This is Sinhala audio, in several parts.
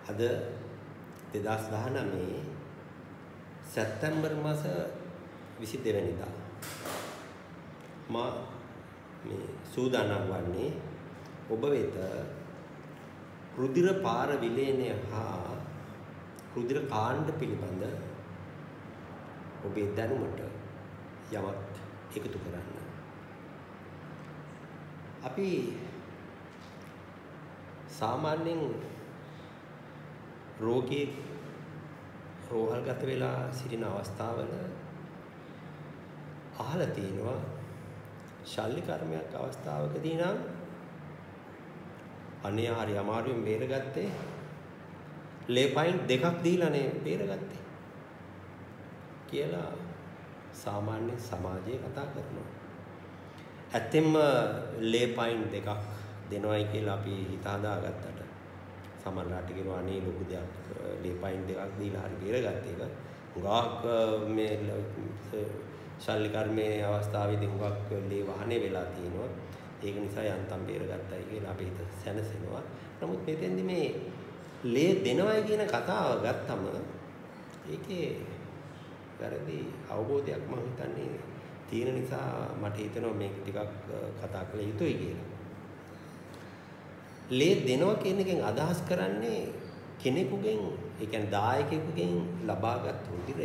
අද 2019 සැප්තැම්බර් මාස 22 වෙනිදා මා මේ සූදානම් වන්නේ ඔබ වෙත රුධිර පාර විලේනය හා රුධිර කාණ්ඩ පිළිබඳ ඔබේ දැනුමට යමක් එකතු කරන්න. අපි සාමාන්‍යයෙන් රෝගී රෝහල්ගත වෙලා සිටින අවස්ථාවල අහලා තියෙනවා ශල්‍ය කර්මයක් අවස්ථාවකදී නම් අනේ හරි අමාරුවෙන් බේරගත්තේ ලේපයින් දෙකක් දීලානේ බේරගත්තේ කියලා සාමාන්‍ය සමාජයේ කතා කරනවා. ඇත්තෙන්ම ලේපයින් දෙකක් දෙනවයි කියලා අපි හිත හදාගත්තට සමහරවිට කියනවා අනේ ලොකු දෙයක් ලේපයින් දෙකක් දීලා හරි බේරගත්ත එක. හුඟක් මේ ශල්‍ය කර්මයේ අවස්ථාවේදී හුඟක් ලේ වහනේ වෙලා තියෙනවා. ඒක නිසා යන්තම් බේරගත්තයි කියලා අපි හිත සැනසෙනවා. නමුත් මෙතෙන්දි මේ ලේ දෙනවයි කියන කතාව ගත්තම ඒකේ වැරදි අවබෝධයක් මම හිතන්නේ තියෙන නිසා මට හිතෙනවා මේක ටිකක් කතා කළ යුතුයි කියලා. ලේ දෙනවා කියන එකෙන් අදහස් කරන්නේ කෙනෙකුගෙන්, ඒ කියන්නේ දායකයෙකුගෙන් ලබාගත් රුධිරය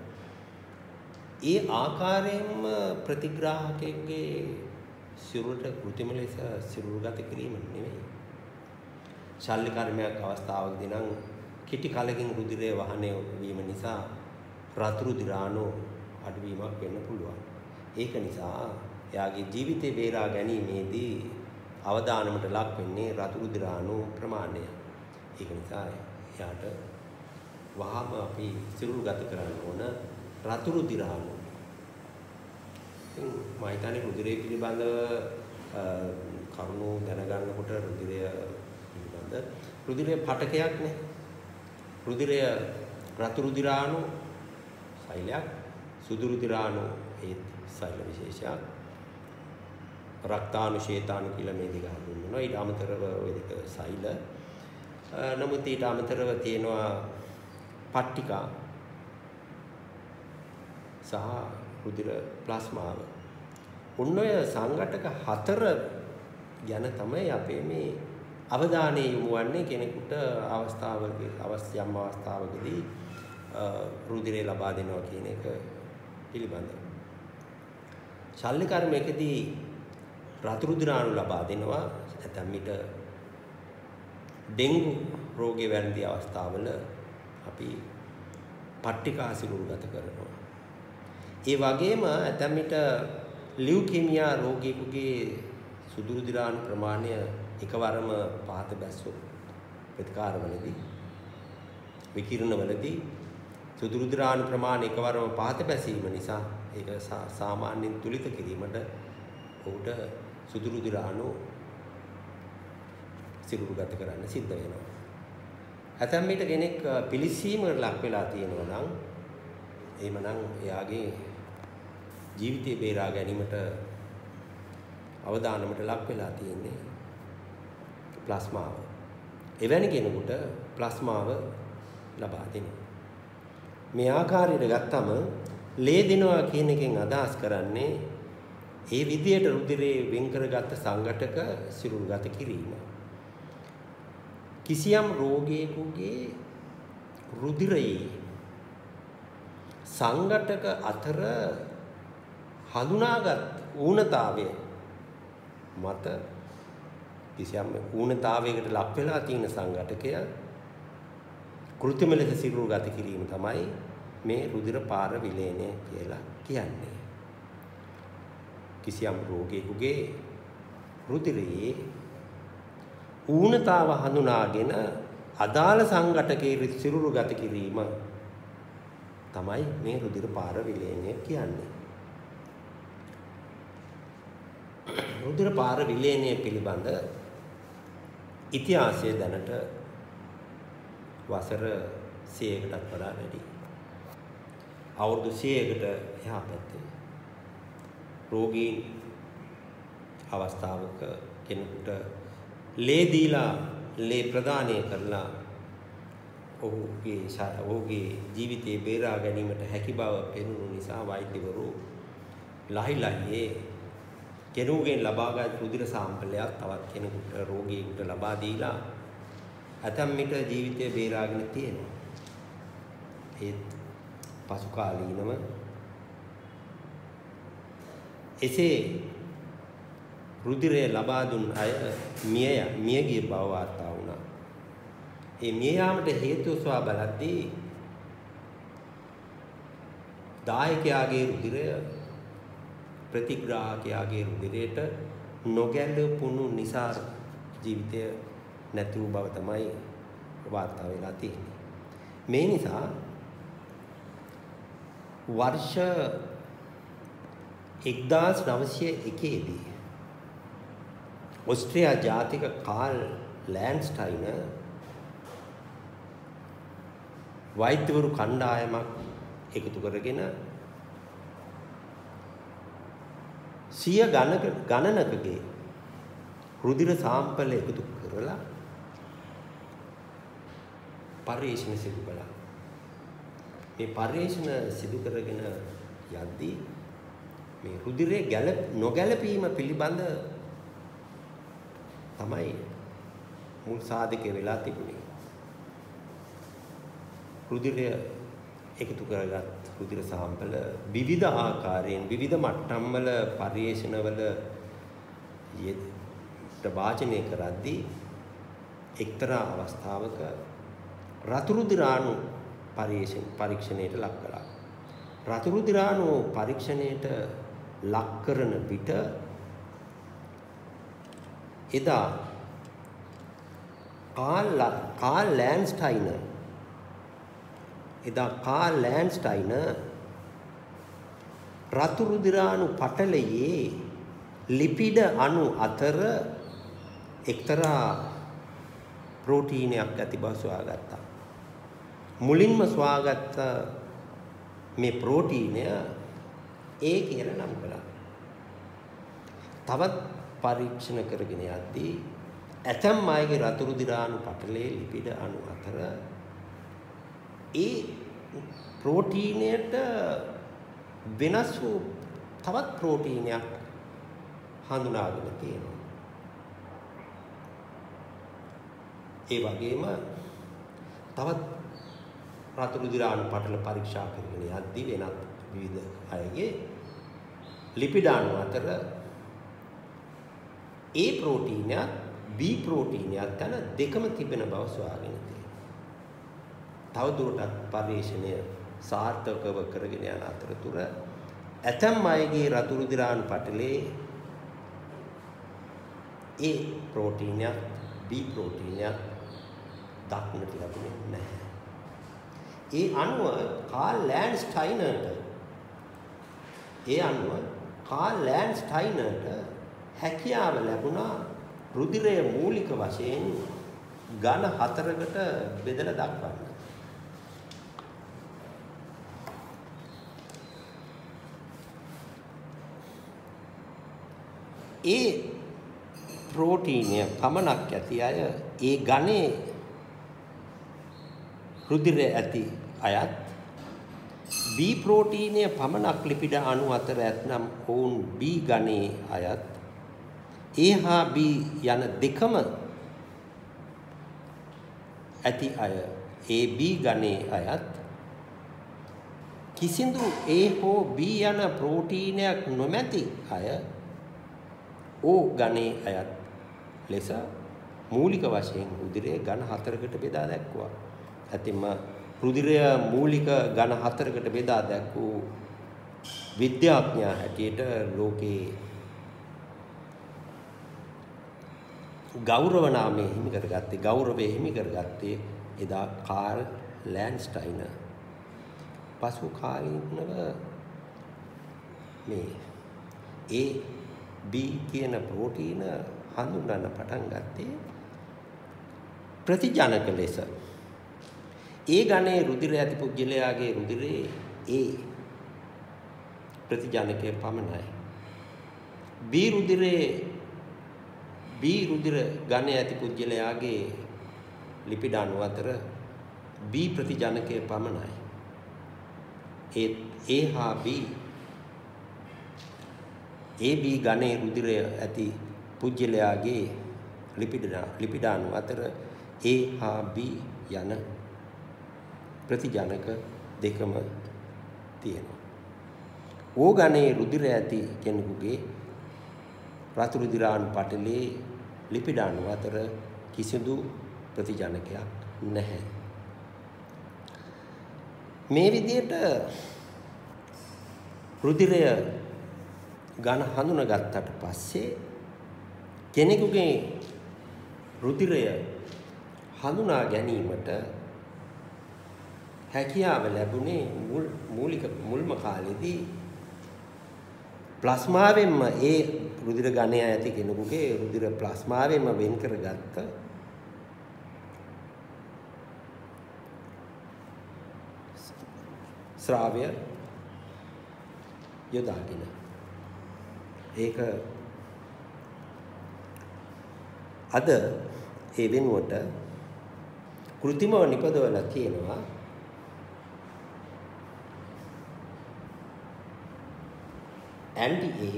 ඒ ආකාරයෙන්ම ප්‍රතිග්‍රාහකයෙකුගේ සිරුරට කෘත්‍රිම ලෙස සිරුරුගත කිරීම නෙවෙයි. ශල්‍ය කර්මයක් අවස්ථාවකදී නම් කිටි කලකින් රුධිරය වහනය වීම නිසා රතු රුධිරාණු අඩුවීමක් වෙන්න පුළුවන්. ඒක නිසා එයාගේ ජීවිතේ බේරා ගැනීමේදී අවදානමට ලක් වෙන්නේ රතු රුධිරාණු ප්‍රමාණය. ඒක නිසා එයාට වහාම අපි සිරුරුගත කරන්න ඕන රතු රුධිරාණු. ඉතින් මම හිතන්නේ රුධිරය පිළිබඳව කරුණු දැනගන්නකොට රුධිරය පිළිබඳ රුධිරය පටකයක් නේ. රුධිරය රතු රුධිරාණු සෛලයක්, සුදු රුධිරාණු ඒ සෛල විශේෂයක්, රක්තාණු ශේතාණු කියලා මේ දෙක හඳුන්වනවා. ඊට අමතරව ওই දෙක සෛල. නමුත් ඊට අමතරව තියෙනවා පට්ටිකා සහ රුධිර ප්ලාස්මාව. ඔන්න ඔය සංඝටක 4 ගැන තමයි අපේ මේ අවධානය යොමු වන්නේ කෙනෙකුට අවස්ථාවකදී අවස්ථාවකදී රුධිරය ලබා දෙනවා කියන එක පිළිබඳව. ශල්‍ය කර්මයකදී රතු රුධිරාණු ලබා දෙනවා. නැත්නම් මිට ඩෙන්ගු රෝගයේ වැළඳි අවස්ථාවල අපි පට්ටිකා සිරුරුගත කරනවා. ඒ වගේම ඇතැම් විට ලියුකේමියා රෝගියෙකුගේ සුදු රුධිරාණු ප්‍රමාණය එකවරම පහත බැස්සොත් ප්‍රතිකාරවලදී විකිරණවලදී සුදු රුධිරාණු ප්‍රමාණය එකවරම පහත බැසීම නිසා ඒක සාමාන්‍යයෙන් තුලිත කිරීමට ඔහුට සුදු රුධිරාණු සිරුරුගත කරන්න සිද්ධ වෙනවා. ඇතැම් විට කෙනෙක් පිළිසීමකට ලක් වෙලා තියෙනවා නම් එහෙමනම් එයාගේ ජීවිතේ බේරා ගැනීමට අවදානමට ලක් වෙලා තියෙන්නේ ප්ලාස්මාව. එවැනි කෙනෙකුට ප්ලාස්මාව ලබා දෙනවා. මේ ආකාරයට ගත්තම ලේ දෙනවා කියන එකෙන් අදහස් කරන්නේ ඒ විදියට රුධිරේ වෙන් කරගත්ත සංඝටක සිරුරුගත කිරීම. කිසියම් රෝගියෙකුගේ රුධිරයේ සංඝටක අතර හඳුනාගත් ඌනතාවය මත කිසියම් ඌනතාවයකට ලක් වෙලා තියෙන සංඝටකය කෘත්‍රිම ලෙස සිරුරුගත කිරීම තමයි මේ රුධිර පාර විලේනය කියලා කියන්නේ. කිසියම් රෝගියෙකුගේ රුධිරයේ ඌනතාව හඳුනාගෙන අදාළ සංඝටකයේ සිරුරුගත කිරීම තමයි මේ රුධිර පාර විලේනය කියන්නේ. රුධිර පාර විලේනය පිළිබඳ ඉතිහාසය දැනට වසර 100කටත් වඩා වැඩි. අවුරුදු 100කට එහා පැත්තේ රෝගීන් අවස්ථාවක කෙනෙකුට ලේ දීලා ලේ ප්‍රදානය කරලා ඔහුගේ ජීවිතේ බේරා ගැනීමට හැකි බව පෙනුණු නිසා වෛද්‍යවරු ලහිලහියේ කෙනෙකුගෙන් ලබාගත් රුධිර සාම්පලයක් තවත් කෙනෙකුට රෝගියෙකුට ලබා දීලා ඇතැම් විට ජීවිතය බේරාගෙන තියෙනවා. ඒත් පසු කාලීනව එසේ රුධිරය ලබා දුන් අය මියගිය බව වාර්තා වුණා. ඒ මිය යාමට හේතුව සොයා බලද්දී දායකයාගේ රුධිරය ප්‍රතිග්‍රාහකයාගේ රුධිරයට නොගැලපුණු නිසා ජීවිතය නැති වූ බව තමයි වාර්තා වෙලා තියෙන්නේ. මේ නිසා වර්ෂ 1901 දී ඔස්ට්‍රියා ජාතික කාල් ලෑන්ඩ්ස්ටයිනර් වෛද්‍යවරු කණ්ඩායමක් එකතු කරගෙන 100 ගණනකගේ රුධිර සාම්පල එකතු කරලා පරීක්ෂණ සිදු කළා. මේ පරීක්ෂණ සිදු කරගෙන යද්දී මේ රුධිරයේ නොගැලපීම පිළිබඳ තමයි මුල් සාධකය වෙලා තිබුණේ. රුධිරය එකතු කරගත් රුධිර සාම්පල විවිධ ආකාරයෙන් විවිධ මට්ටම්වල පරීක්ෂණවල වාචනය කරද්දී එක්තරා අවස්ථාවක රතු රුධිරාණු පරීක්ෂණයට ලක් කළා. රතු රුධිරාණු පරීක්ෂණයට ලක් කරන විට එදා කාල් ලෑන්ඩ්ස්ටයිනර් රතු රුධිරාණු පටලයේ ලිපිඩ අණු අතර එක්තරා ප්‍රෝටීනයක් ඇති බව සොයාගත්තා. මුලින්ම සොයාගත්ත මේ ප්‍රෝටීනය A කියලා නම් කළා. තවත් පරීක්ෂණ කරගෙන යද්දී ඇතැම් අයගේ රතු රුධිරාණු පටලයේ ලිපිඩ අණු අතර ඒ ප්‍රෝටීනයට වෙනස් වූ තවත් ප්‍රෝටීනයක් හඳුනාගෙන තියෙනවා. ඒ වගේම තවත් රතු රුධිරාණු පටල පරීක්ෂා කරගෙන යද්දී වෙනත් විවිධ අයගේ ලිපිඩ අණු අතර A ප්‍රෝටීනයත් B ප්‍රෝටීනයත් යන දෙකම තිබෙන බව සොයාගෙන තියෙනවා. තවදුරටත් පරීක්ෂණය සාර්ථකව කරගෙන යන අතරතුර ඇතැම් අයගේ රතු රුධිරාණු පටලේ A ප්‍රෝටීනයත් B ප්‍රෝටීනයත් දක්නට ලැබුණේ නැහැ. ඒ අණුව කාල් ලෑන්ඩ්ස්ටයිනර්ට හැකියාව ලැබුණා රුධිරය මූලික වශයෙන් ඝන 4කට බෙදලා දක්වන්න. ඒ ප්‍රෝටීනය පමණක් ඇති අය ඒ ඝනේ රුධිරය ඇති අයත් B ප්‍රෝටීනය පමණක් ලිපිඩ අණු අතර ඇතනම් ඔවුන් B ඝනේ අයත් A හා B යන දෙකම ඇති අය AB ඝනේ අයත් කිසිදු A හෝ B යන ප්‍රෝටීනයක් නොමැති අය O ඝනේ අයත් ලෙස මූලික වශයෙන් රුධිරය ඝන 4කට බෙදා දැක්වුවා. ඇතින්ම රුධිරය මූලික ඝන 4කට බෙදා දැක්වූ විද්‍යාඥයා හැටියට ලෝකේ ගෞරවය හිමි කරගත්තේ එදා කාල් ලෑන්ඩ්ස්ටයිනර්. පසු කාලීනව මේ A B කියන ප්‍රෝටීන හඳුන්වන්න පටන් ගත්තේ ප්‍රතිජනක ලෙස. A ඝනේ රුධිරය ඇති පුද්ගලයාගේ රුධිරයේ A ප්‍රතිජනකය පමණයි. B රුධිර ඝනය ඇති පුද්ගලයාගේ ලිපිඩ අණු අතර B ප්‍රතිජනකය පමණයි. A හා B AB ගණයේ රුධිරය ඇති පුජ්‍යලයාගේ ලිපිඩාණු අතර A හා B යන ප්‍රතිජනක දෙකම තියෙනවා. O ගණයේ රුධිරය ඇති කෙනෙකුගේ රතු රුධිරාණු පටලයේ ලිපිඩාණු අතර කිසිදු ප්‍රතිජනකයක් නැහැ. මේ විදිහට රුධිරය ඝන හඳුනාගත්තට පස්සේ කෙනෙකුගේ රුධිරය හඳුනා ගැනීමට හැකියාව ලැබුණේ මුල්ම කාලේදී ප්ලාස්මාවෙන්ම ඒ රුධිර ඝනය ඇති කෙනෙකුගේ රුධිර ප්ලාස්මාවෙන්ම වෙන් කරගත්ත ශ්‍රාව්‍ය යොදාගෙන ඒක අද ඒ වෙනුවට කෘත්‍රිමව නිපදවලා තියෙනවා anti-A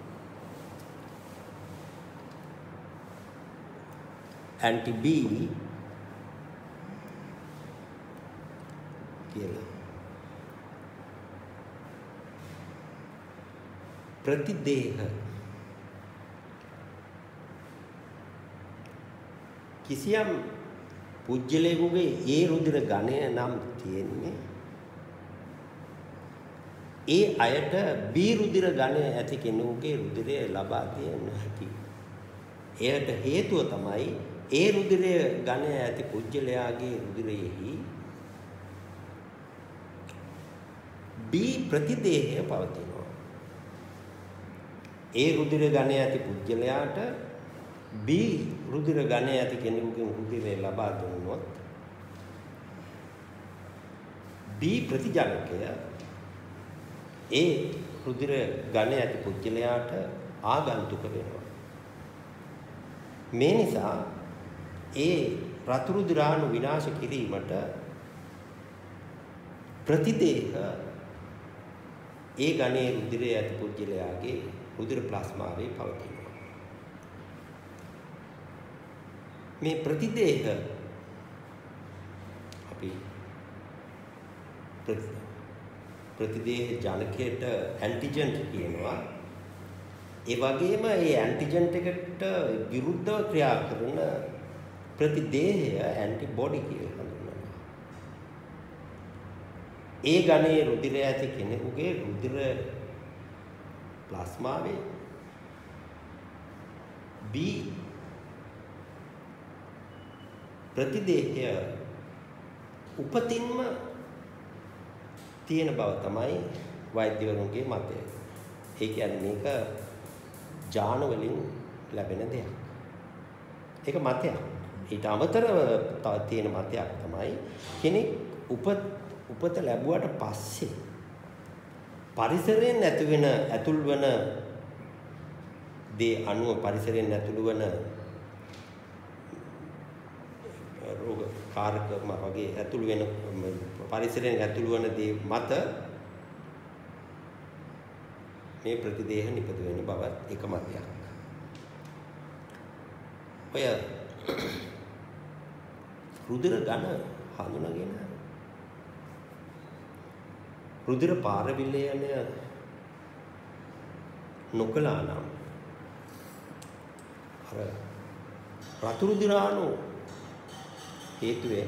anti-B කියලා ප්‍රතිදේහ කිසියම් පුජ්‍යලයකගේ ඒ රුධිර ඝනය නම් තියෙන්නේ ඒ අයට B රුධිර ඝනය ඇති කෙනෙකුගේ රුධිරය ලබා දිය නොහැකි. එයට හේතුව තමයි ඒ රුධිරය ඝනය ඇති පුජ්‍යලයාගේ රුධිරයෙහි B ප්‍රතිදේහය පවතිනවා. ඒ රුධිර ඝනය ඇති පුජ්‍යලයාට B රුධිර ඝනය ඇති කෙනෙකුගේ රුධිරය ලබා දුන්නොත් B ප්‍රතිජනකය ඒ රුධිර ඝනය ඇති පුජ්‍යලයාට ආගන්තුක වෙනවා. මේ නිසා ඒ රතු රුධිරාණු විනාශ කිරීමට ප්‍රතිදේහ ඒ ඝනයේ රුධිරය ඇති පුජ්‍යලයාගේ රුධිර ප්ලාස්මාවේ පවතිනවා. මේ ප්‍රතිදේහ අපි ප්‍රතිදේහ ජනකයට ඇන්ටිජන් කියනවා. ඒ වගේම මේ ඇන්ටිජන් එකට විරුද්ධව ක්‍රියා කරන ප්‍රතිදේහය ඇන්ටිබොඩි කියලා හඳුන්වනවා. ඒ ඝනයේ රුධිරය ඇති කෙනෙකුගේ රුධිර ප්ලාස්මාවේ B ප්‍රතිදේහය උපතින්ම තියෙන බව තමයි වෛද්‍යවරුන්ගේ මතය. ඒ කියන්නේ මේක ජාන වලින් ලැබෙන දෙයක්. ඒක මතයක්. ඊට අමතරව තව තියෙන මතයක් තමයි කෙනෙක් උපත ලැබුවට පස්සේ පරිසරයෙන් ඇතුල් වෙන දේ අනුව පරිසරයෙන් ඇතුළු වෙන රෝග කාරක වගේ ඇතුළු වෙන පරිසරයෙන් ඇතුළු වෙන දේ මත මේ ප්‍රතිදේහ නිපද වෙන බව එක මතයක්. ඔය රුධිර ඝන හඳුනාගෙන රුධිර පාරවිලයන නොකළා නම් අර රතු රුධිරාණු හේතුවෙන්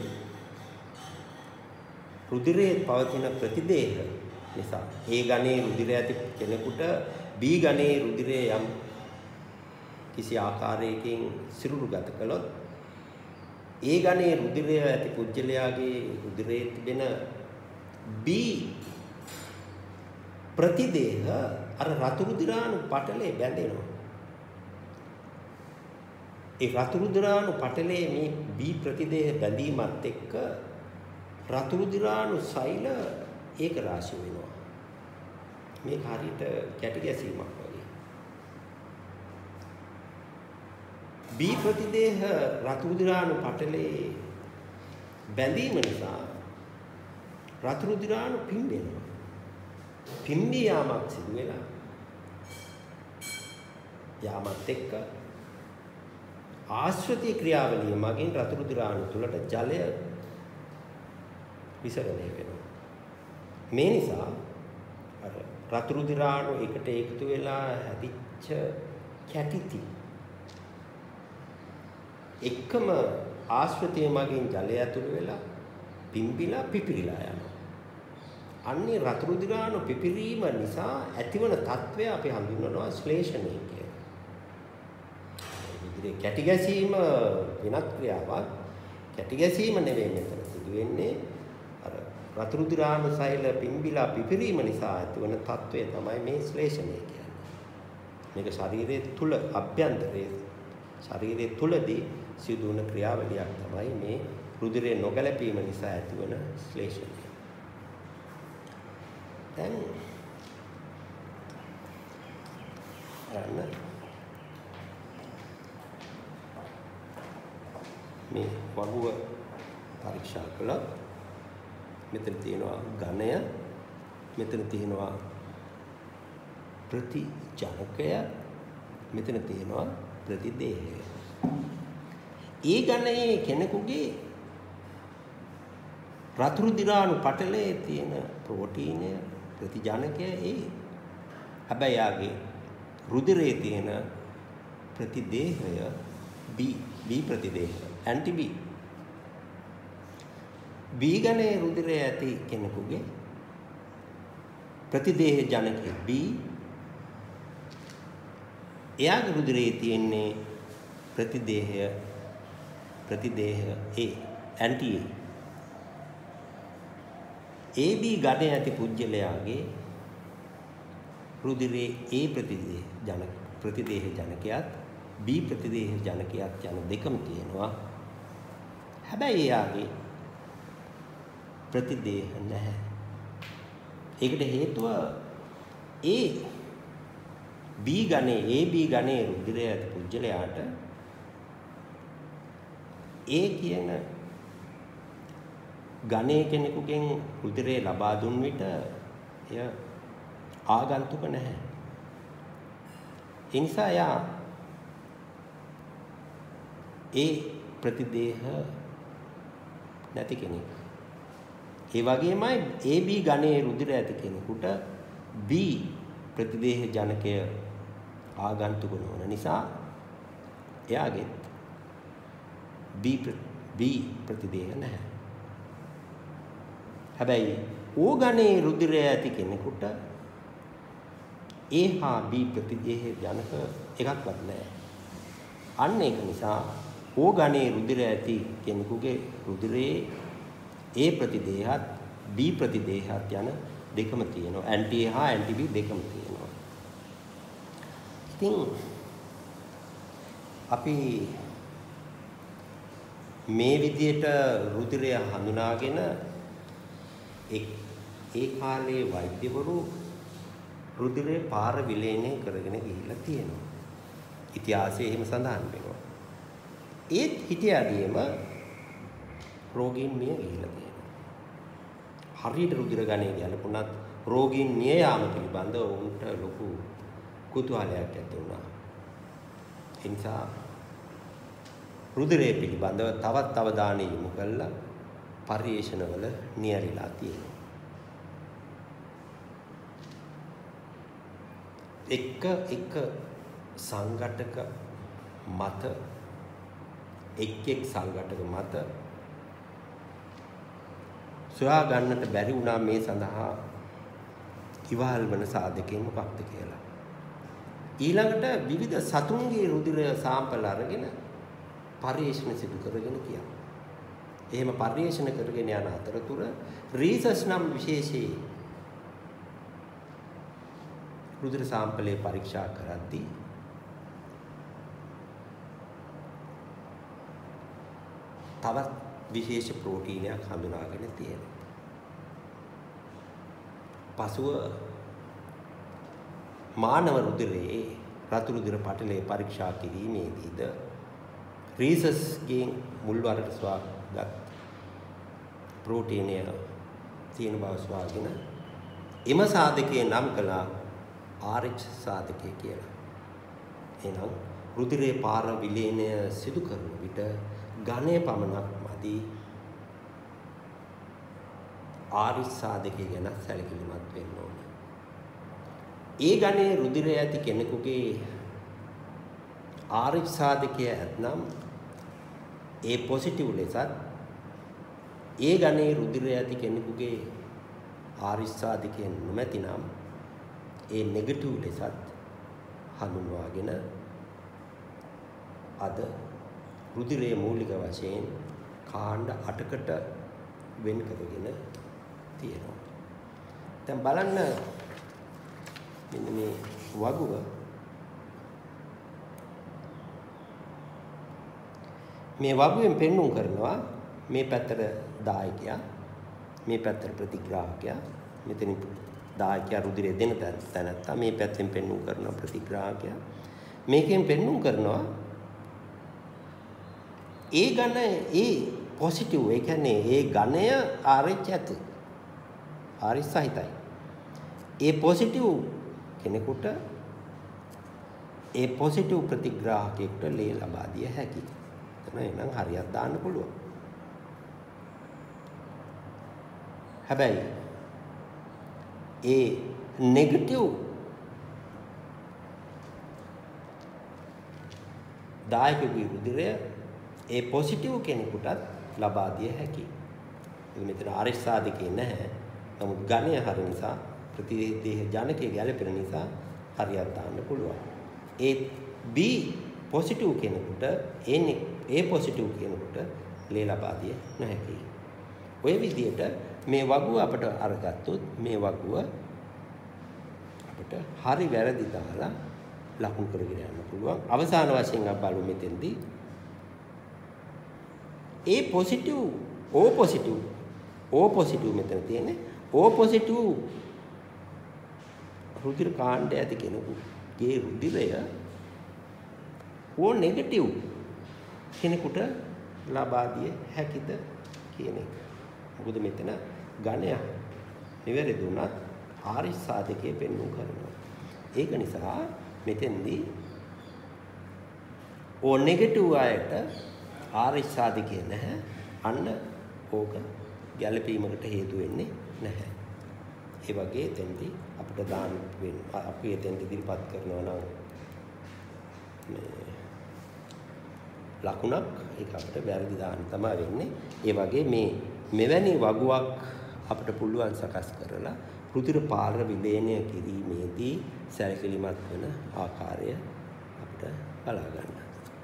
රුධිරයේ පවතින ප්‍රතිදේහ නිසා ඒ ඝනයේ රුධිරය ඇති කෙනෙකුට B ඝනයේ රුධිරය යම් කිසි ආකාරයකින් සිරුරුගත කළොත් ඒ ඝනයේ රුධිරය ඇති පුජ්‍යලයාගේ රුධිරයේ තිබෙන B ප්‍රතිදේහ අර රතු රුධිරාණු පටලේ බැඳෙනවා. ඒ රතු රුධිරාණු පටලේ මේ B ප්‍රතිදේහ බැඳීමත් එක්ක රතු රුධිරාණු සෛල ඒක රාශි වෙනවා. මේක හරියට කැටි ගැසීමක් වගේ. B ප්‍රතිදේහ රතු රුධිරාණු පටලේ බැඳීම නිසා රතු රුධිරාණු පිම්බෙනවා. පිම්බී යාමක් සිදු වෙලා යාමත් එක්ක ආශ්‍රිතී ක්‍රියාවලිය මගින් රතු රුධිරාණු තුළට ජලය විසරණය වෙනවා. මේ නිසා අර රතු රුධිරාණු එකට එකතු වෙලා හැදිච්ච කැටිති එකම ආශ්‍රිතය මගින් ජලය ඇතුළු වෙලා පිම්බිලා පිපිරිලා යනවා. අන්නේ රතු රුධිරාණු පිපිරීම නිසා ඇතිවන තත්ත්වය අපි හඳුන්වනවා ශ්ලේෂණය කියලා. රුධිරේ කැටි ගැසීම වෙනත් ක්‍රියාවක්. කැටි ගැසීම නෙවෙයි මෙතන සිදු වෙන්නේ. අර රතු රුධිරාණු සෛල පිම්බිලා පිපිරීම නිසා ඇතිවන තත්ත්වය තමයි මේ ශ්ලේෂණය කියන්නේ. මේක ශරීරයේ තුල අභ්‍යන්තරයේ ශරීරයේ තුලදී සිදු වන ක්‍රියාවලියක් තමයි මේ රුධිරයේ නොගැලපීම නිසා ඇතිවන ශ්ලේෂණය. දැන් මේ වගුව පරීක්ෂා කළා. මෙතන තියෙනවා ඝනය, මෙතන තියෙනවා ප්‍රතිජනකය, මෙතන තියෙනවා ප්‍රතිදේහය. ඒ ඝනයේ කෙනෙකුගේ රතු රුධිරාණු පටලයේ තියෙන ප්‍රෝටීනය ප්‍රතිජනකය ඒ. හැබැයි යාගේ රුධිරයේ තියෙන ප්‍රතිදේහය B ප්‍රතිදේහය ඇන්ටි B. B ඝනයේ රුධිරය ඇති කෙනෙකුගේ ප්‍රතිදේහ ජනකය B. එයාගේ රුධිරයේ තියෙන්නේ ප්‍රතිදේහ A ඇන්ටි A. AB ඝනය ඇති පුජ්‍යලයාගේ රුධිරයේ A ප්‍රතිදේහ ජනකයත් B ප්‍රතිදේහ ජනකයත් යන දෙකම තියෙනවා. හැබැයි එයාගේ ප්‍රතිදේහ නැහැ. ඒකට හේතුව AB ඝනයේ රුධිරය ඇති පුජ්‍යලයාට A කියන ඝනයේ කෙනෙකුගෙන් රුධිරය ලබා දුන් විට එය ආගන්තුක නැහැ. ඒ නිසා යා ඒ ප්‍රතිදේහ නැති කෙනෙක්. ඒ වගේමයි AB ඝනයේ රුධිරය ඇති කෙනෙකුට B ප්‍රතිදේහ ජනකය ආගන්තුක නොවන නිසා එයාගේ B ප්‍රතිදේහ නැහැ. හැබැයි O ඝනයේ රුධිරය ඇති කෙනෙකුට A හා B ප්‍රතිදේහ ජනක එකක්වත් නැහැ. අන්න ඒක නිසා O ඝනයේ රුධිරය ඇති කෙනෙකුගේ රුධිරයේ A ප්‍රතිදේහත් B ප්‍රතිදේහත් යන දෙකම තියෙනවා. ඇන්ටි A හා ඇන්ටි B දෙකම තියෙනවා. ඉතින් අපි මේ විදියට රුධිරය හඳුනාගෙන ඒ කාලේ වෛද්‍යවරු රුධිරේ පාර විලේනය කරගෙන ගිහිල්ලා තියෙනවා. ඉතිහාසයේ එහෙම සඳහන් වෙනවා. ඒත් හිටියාදීම රෝගීන් මිය ගිහිල්ලා තියෙනවා. හරියට රුධිර ගණය ගැලපුණත් රෝගීන් මිය යාම පිළිබඳව උන්ට ලොකු කුතුහලයක් ඇති වුණා. ඒ නිසා රුධිරය පිළිබඳව තවත් අවධානය යොමු කළා පර්යේෂණවල නියැලිලා තියෙනවා. එක සංඝටක මත එක් සංඝටක මත සොයා ගන්නට බැරි වුණා මේ සඳහා ඉවහල් වන සාධකයෙන් මොකක්ද කියලා. ඊළඟට විවිධ සතුන්ගේ රුධිර සාම්පල් අරගෙන පර්යේෂණ සිදු කරගෙන කියනවා. එහෙම පර්යේෂණ කරගෙන යන අතරතුර රීසස් නම් විශේෂයේ රුධිර සාම්පලේ පරීක්ෂා කරද්දී තවත් විශේෂ ප්‍රෝටීනයක් හඳුනාගෙන තියෙනවා. පසුව මානව රුධිරයේ රතු රුධිර පටලයේ පරීක්ෂා කිරීමේදීද රීසස්ගෙන් මුල් වරට සොයාගත් ප්‍රෝටීනය තියෙන බව සොයාගෙන එම සාධකයේ නම් කළා RH සාධකය කියලා. එහෙනම් රුධිරයේ පාර විලීනය සිදු කරන විට ඝනය පමණක් මදි RH සාධකය ගැන සැලකිලිමත් වෙන්න ඕනේ. ඒ ඝනයේ රුධිරය ඇති කෙනෙකුගේ RH සාධකය ඇතනම් ඒ පොසිටිව් ලෙසත් ඒ ඝනයේ රුධිරය ඇති කෙනෙකුගේ RH සාධකය නොමැතිනම් ඒ නෙගටිව් ලෙසත් හඳුන්වාගෙන අද රුධිරයේ මූලික වශයෙන් කාණ්ඩ 8කට වෙන් කරගෙන තියෙනවා. දැන් බලන්න මෙන්න මේ වගුව මේ වගුවෙන් පෙන්වුම් කරනවා මේ පැත්තට දායකයා මේ පැත්තට ප්‍රතිග්‍රාහකයා මෙතනින් දායකයා රුධිරය දෙන තැනත්තා මේ පැත්තෙන් පෙන්වුම් කරන ප්‍රතිග්‍රාහකයා මේකෙන් පෙන්වුම් කරනවා ඒ ඝන ඒ පොසිටිව් ඒ කියන්නේ ඒ ඝනය RH ඇති RH සහිතයි ඒ පොසිටිව් කෙනෙකුට ඒ පොසිටිව් ප්‍රතිග්‍රාහකයෙකුට ලේ ලබා දිය හැකියි. එහෙනම් හරියට දාන්න පුළුවන්. හැබැයි ඒ නෙගටිව් දායකගේ රුධිරය ඒ පොසිටිව් කෙනෙකුටත් ලබා දිය හැකියි. මෙතන RH සාධකේ නැහැ. නමුත් ඝනය හරි නිසා ප්‍රතිදේහ ජනකයේ ගැළපෙන නිසා හරියට දාන්න පුළුවන්. ඒ B පොසිටිව් කෙනෙකුට ඒ පොසිටිව් කෙනෙකුට ලේ ලබා දිය නොහැකියි. ඔය විදිහට මේ වගුව අපිට අරගත්තොත් මේ වගුව අපිට හරි වැරදි දාලා ලකුණු කරගෙන යන්න පුළුවන්. අවසාන වශයෙන් අපි බලමු මෙතෙන්දී A පොසිටිව් O පොසිටිව් මෙතන තියෙන්නේ O පොසිටිව් රුධිර කාණ්ඩය ඇති කෙනෙකුගේ රුධිරය O නෙගටිව් කෙනෙකුට ලබා දිය හැකිද කියන එක. මොකද මෙතන ඝනය නිවැරදි වුණත් RH සාධකයේ පෙන්වු කරනවා. ඒක නිසා මෙතෙන්දී O නෙගටිව් අයට RH සාධකය නැහැ. අන්න ඕක ගැළපීමකට හේතු වෙන්නේ නැහැ. ඒ වගේ එතෙන්දී අපිට දාන්න අපි එතෙන්දී ඉදිරිපත් කරනවා නම් ලකුණක් ඒක අපිට වැරදි දාන්න තමයි වෙන්නේ. ඒ වගේ මෙවැනි වගුවක් අපිට පුළුවන් සකස් කරලා රුධිර පාර විලේනය කිරීමේදී සැලකිලිමත් වෙන ආකාරය අපිට බලා ගන්න.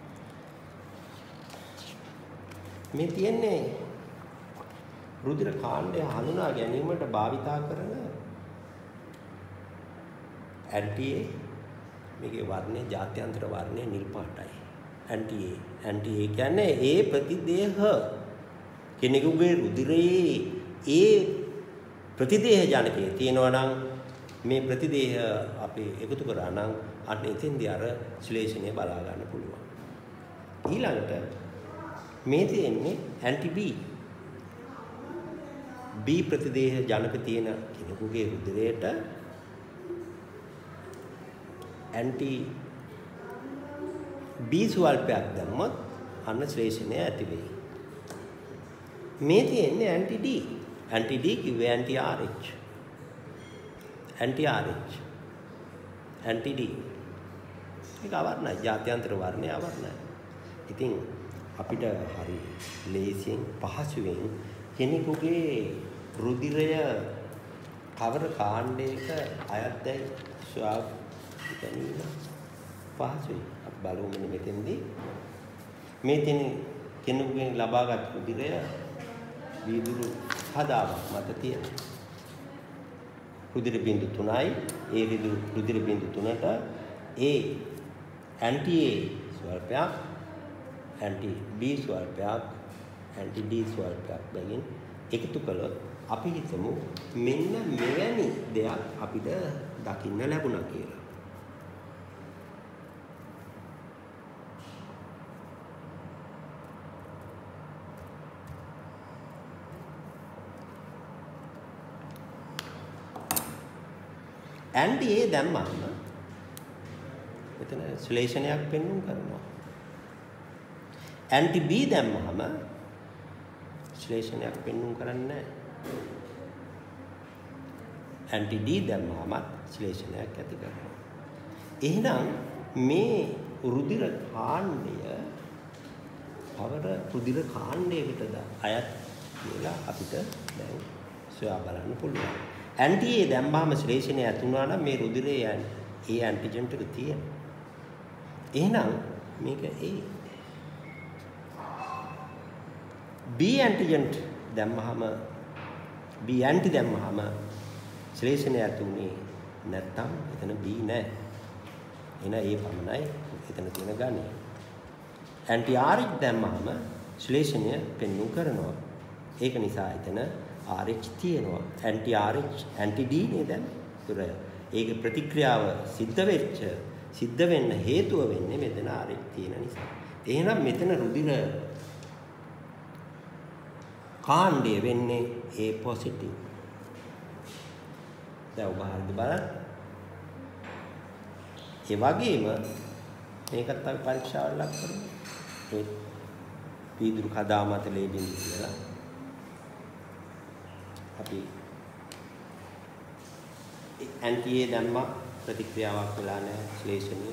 මේ තියෙන්නේ රුධිර කාණ්ඩය හඳුනා ගැනීමට භාවිතා කරන ඇන්ටි A මේකේ වර්ණය ජාත්‍යන්තර වර්ණය නිල් පාටයි. ඇන්ටි A කියන්නේ ඒ ප්‍රතිදේහ කෙනෙකුගේ රුධිරයේ ඒ ප්‍රතිදේහ ජනකයේ තියෙනවා නම් මේ ප්‍රතිදේහ අපි එකතු කරා නම් අන්න එතෙන්දී අර ශ්ලේෂණය බලා ගන්න පුළුවන්. ඊළඟට මේ තියෙන්නේ ඇන්ටි B ප්‍රතිදේහ ජනක තියෙන කෙනෙකුගේ රුධිරයට ඇන්ටි B ස්වල්පයක් දැම්මොත් අන්න ශ්ලේෂණය ඇති වෙයි. මේ තියෙන්නේ ඇන්ටි D. ඇන්ටි D කිව්වේ anti RH. Anti RH. Anti D. ඒක අවර්ණයි. ජාත්‍යන්තර වර්ණය අවර්ණයි. ඉතින් අපිට හරි ලේසියෙන් පහසුවෙන් කෙනෙකුගේ රුධිරය කවර කාණ්ඩයක අයත්දයි සොයා ගැනීම පහසුයි. අපි බලමු මෙන්න මෙතෙන්දී මේ තියෙන කෙනෙකුගෙන් ලබාගත් රුධිරය වීදුරු හදාවක් මත තියෙන රුධිර බිඳු 3යි. ඒ රුධිර බිඳු 3ට ඒ ඇන්ටි A ස්වල්පයක්, ඇන්ටි B ස්වල්පයක්, ඇන්ටි D ස්වල්පයක් බැගින් එකතු කළොත් අපි හිතමු මෙන්න මෙවැනි දෙයක් අපිට දකින්න ලැබුණා කියලා. ඇන්ටි A දැම්මම මෙතන ශ්ලේෂණයක් පෙන්වුම් කරනවා. ඇන්ටි B දැම්මම ශ්ලේෂණයක් පෙන්වුම් කරන්නේ නැහැ. ඇන්ටි D දැම්මම ශ්ලේෂණයක් ඇති කරනවා. එහෙනම් මේ රුධිර කාණ්ඩය අවර රුධිර කාණ්ඩයකටද අයත් කියලා අපිට දැන් සොයා බලන්න පුළුවන්. ඇන්ටි A දැම්මම ශ්ලේෂණය ඇති වුණා නම් මේ රුධිරයේ ඒ ඇන්ටිජන් එක තියෙනවා. එහෙනම් මේක A. B ඇන්ටිජන් දැම්මම B ඇන්ටි දැම්මම ශ්ලේෂණය ඇති උනේ නැත්තම් එතන B නෑ. එන A පමණයි එතන තියෙන ගණය. ඇන්ටි RH දැම්මම ශ්ලේෂණය පෙන්වු කරනවා. ඒක නිසා එතන RH තියෙනවා. ඇන්ටි RH ඇන්ටි D නේ දැන්. ඒක ප්‍රතික්‍රියාව සිද්ධ වෙන්න හේතුව වෙන්නේ මෙතන RH තියෙන නිසා. එහෙනම් මෙතන රුධිර කාණ්ඩය වෙන්නේ A positive. දැන් ඔබ හරියට බලන්න. ඒ වගේම මේකත් අපි පරීක්ෂාවට ලක් කරමු. ඒ පීදුරු කදා මත ලේ බිඳු කියලා අපි ඇන්ටි A දැම්මා ප්‍රතික්‍රියාවක් වෙලා නැහැ ශ්ලේෂණය.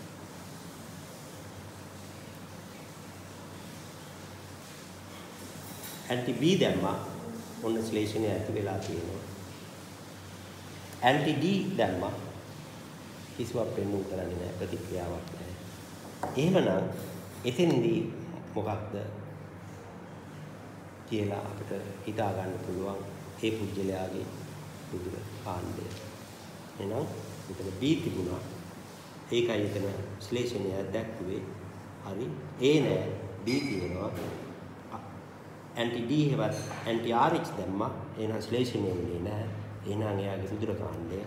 ඇන්ටි B දැම්මා ඔන්න ශ්ලේෂණය ඇති වෙලා තියෙනවා. ඇන්ටි D දැම්මා කිසිවක් පෙන්වු කරන්නේ නැහැ ප්‍රතික්‍රියාවක් නැහැ. එහෙමනම් එතෙන්දී මොකක්ද කියලා අපිට හිතා ගන්න පුළුවන් ඒ පුජ්‍යලයාගේ රුධිර කාණ්ඩය. එහෙනම් මෙතන B තිබුණා. ඒකයි එතන ශ්ලේෂණය දැක්ුවේ. හරි. A නෑ B තියෙනවා. ඇන්ටි D හෙවත් ඇන්ටි RH දැම්මා. එහෙනම් ශ්ලේෂණය වෙන්නේ නැහැ. එහෙනම් එයාගේ රුධිර කාණ්ඩය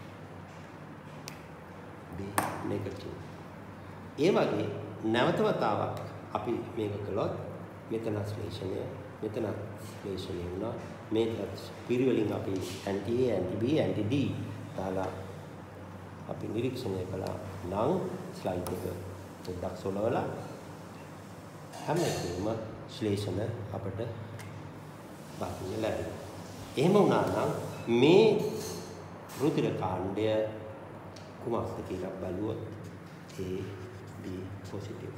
B නෙගටිව්. ඒ වගේ නැවත වතාවක් අපි මේක කළොත් මෙතන ශ්ලේෂණය වුණා. මේක පිරිවලින් අපි anti A anti B anti D දාලා අපි නිරීක්ෂණය කළා නම් ස්ලයිඩ් එක පොඩ්ඩක් සොලවලා හැම එකෙම ශ්ලේෂණ අපට දකින්න ලැබෙනවා. එහෙම වුණා නම් මේ රුධිර කාණ්ඩය කුමක්ද කියලා බලුවොත් A B positive.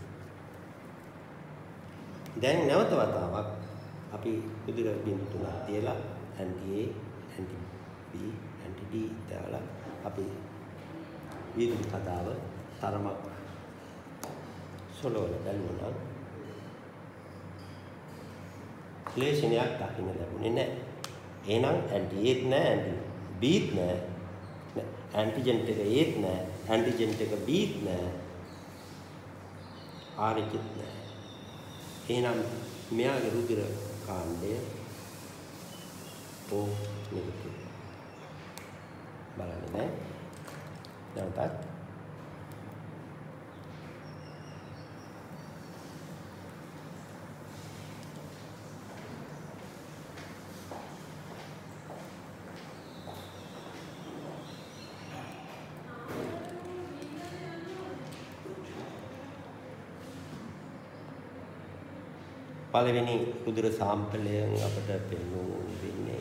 දැන් නැවත වතාවක් අපි රුධිර බිඳු තුනක් තියලා anti A anti B anti D දාලා අපි විදුලි කතාව තරමක් සොලවලා බලනවා. ශ්ලේෂණයක් දකින්න ලැබුණේ නැහැ. එහෙනම් ඇන්ටි Aත් නැහැ ඇන්ටි Bත් නැහැ. ඇන්ටිජන් එක Aත් නැහැ. ඇන්ටිජන් එක Bත් නැහැ. RHත් නැහැ. එහෙනම් මෙයාගේ රුධිර කාණ්ඩය O නෙගටිව්. බලන්න දැන්. නැවතත් පළවෙනි රුධිර සාම්පලයෙන් අපට පෙන්වු වෙන්නේ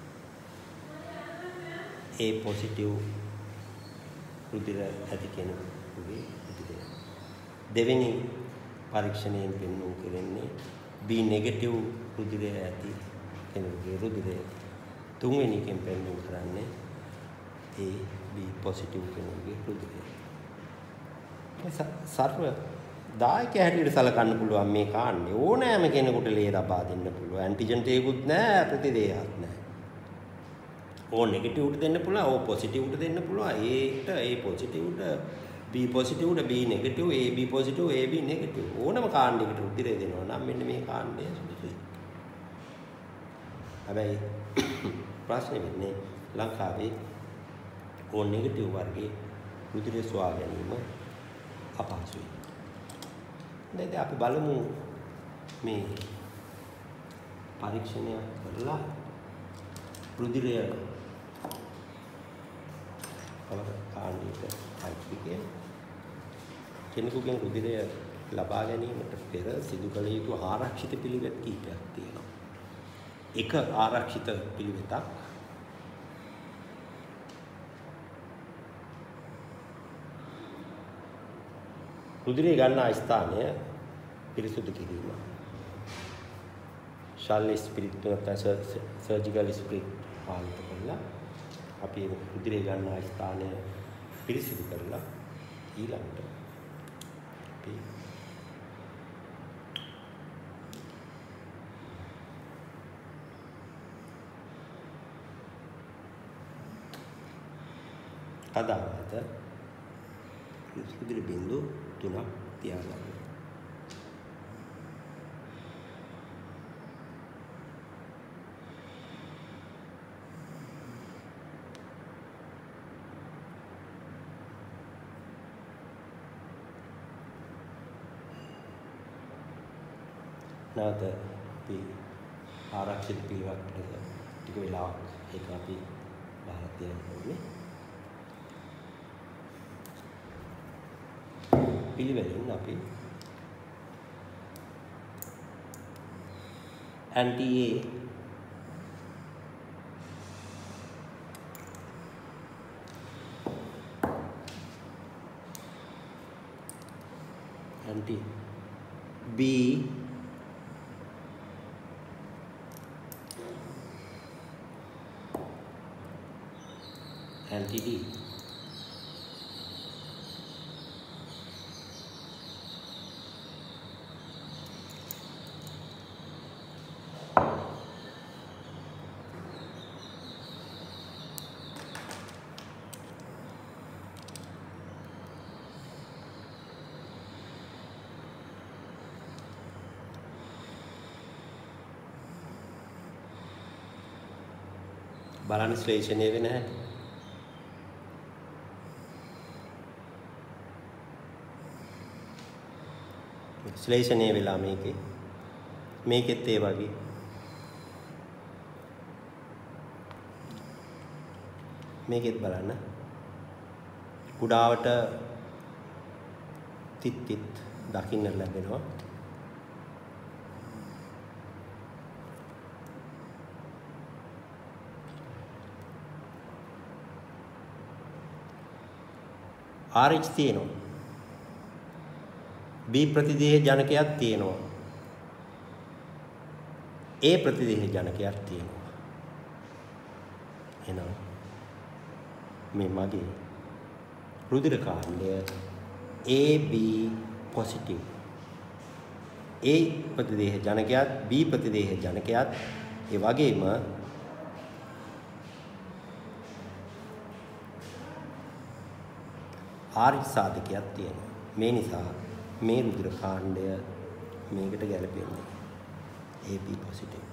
A positive රුධිර ඇති කෙනෙකුගේ රුධිරය. දෙවෙනි පරීක්ෂණයෙන් පෙන්වු කරන්නේ B negative රුධිරය ඇති කෙනෙකුගේ රුධිරය. තුන්වෙනි එකෙන් පෙන්වු කරන්නේ A B positive කෙනෙකුගේ රුධිරය. සර්ව දායක හැටියට සලකන්න පුළුවන් මේ කාණ්ඩේ ඕනෑම කෙනෙකුට ලේ ලබා දෙන්න පුළුවන්. ඇන්ටිජන් එකකුත් නැහැ ප්‍රතිදේහයක් නැහැ. O නෙගටිව් උට දෙන්න පුළුවන්, O පොසිටිව් උට දෙන්න පුළුවන්. A ට A පොසිටිව් උට B පොසිටිව් උට B negative, AB positive AB negative. ඕනම කාණ්ඩයකට උත්තරේ දෙනවා නම් මෙන්න මේ කාණ්ඩය සුදුසුයි. හැබැයි ප්‍රශ්නේ වෙන්නේ ලංකාවේ O නෙගටිව් වර්ගයේ රුධිරය සොයා ගැනීම අපහසුයි. දැන් අපි බලමු මේ පරීක්ෂණය කරලා රුධිරය කවර කාණ්ඩයක අයිතිකේ කෙනෙකුගෙන් රුධිරය ලබා ගැනීමට පෙර සිදු කළ යුතු ආරක්ෂිත පිළිවෙත් කීපයක් තියෙනවා. එක ආරක්ෂිත පිළිවෙතක් රුධිරය ගන්නා ස්ථානය පිරිසුදු කිරීම. ශල්‍ය ස්පිරිට් නැත්නම් සර්ජිකල් ස්පිරිට් පාවිච්චි කරලා අපි රුධිරය ගන්නා ස්ථානය පිරිසිදු කරලා ඊළඟට අපි අදාළත රුධිර බිඳු 3ක් තියාගන්න. නැවත අපි ආරක්ෂිත පිළිවෙලකට ටික වෙලාවක් ඒක අපි බහලා තියන්න ඕනේ. පිළිවෙලින් අපි anti-A anti-B anti-D බලන්න ශ්ලේෂණය වෙන හැටි. ශ්ලේෂණය වෙලා මේකෙත් ඒ වගේ මේකෙත් බලන්න කුඩාවට තිත් දකින්න ලැබෙනවා. RH තියෙනවා. B ප්‍රතිදේහ ජනකයක් තියෙනවා. A ප්‍රතිදේහ ජනකයක් තියෙනවා. එහෙනම් මේ මගේ රුධිර කාණ්ඩය AB positive. A ප්‍රතිදේහ ජනකයක් B ප්‍රතිදේහ ජනකයක් ඒ වගේම RH සාධකයක් තියෙනවා. මේ නිසා මේ රුධිර කාණ්ඩය මේකට ගැලපෙන්නේ AB positive.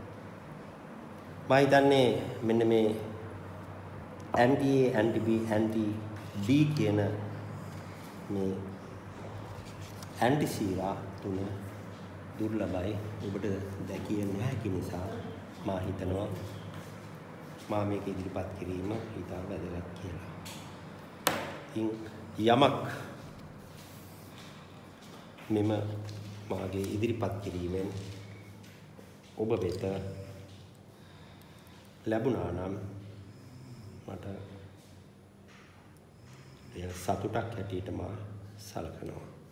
මම හිතන්නේ මෙන්න මේ anti A anti B anti D කියන මේ anti සීරා තුන දුර්ලභයි. ඔබට දැකිය නොහැකි නිසා මම හිතනවා මම මේක ඉදිරිපත් කිරීම ඉතා වැදගත් කියලා. යමක් මෙම මාගේ ඉදිරිපත් කිරීමෙන් ඔබ වෙත ලැබුණා නම් මට එය සතුටක් හැටියට මා සලකනවා.